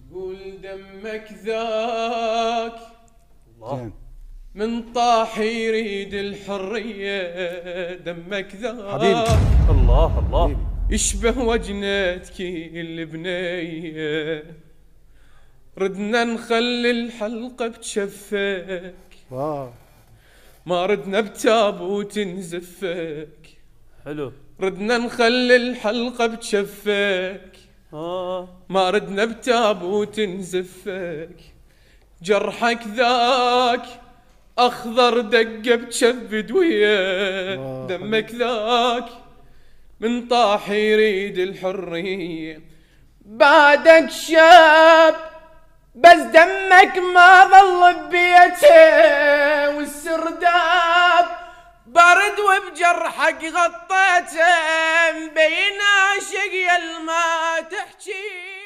قول دمك ذاك الله. من طاح يريد الحرية، دمك ذاك حبيبي. الله الله. حبيبي. يشبه وجنتك البنية، ردنا نخلي الحلقة بتشفك، ما ردنا بتابوت نزفك. حلو. ردنا نخلي الحلقة بتشفك، ما ردنا بتابوت نزفك. جرحك ذاك أخضر دقة بتشبد وياه، دمك ذاك من طاح يريد الحرية. بعدك شاب بس دمك ما ظل ببيته، والسرداب برد وبجرحك غطيته، مبين عاشق يا ما تحكي.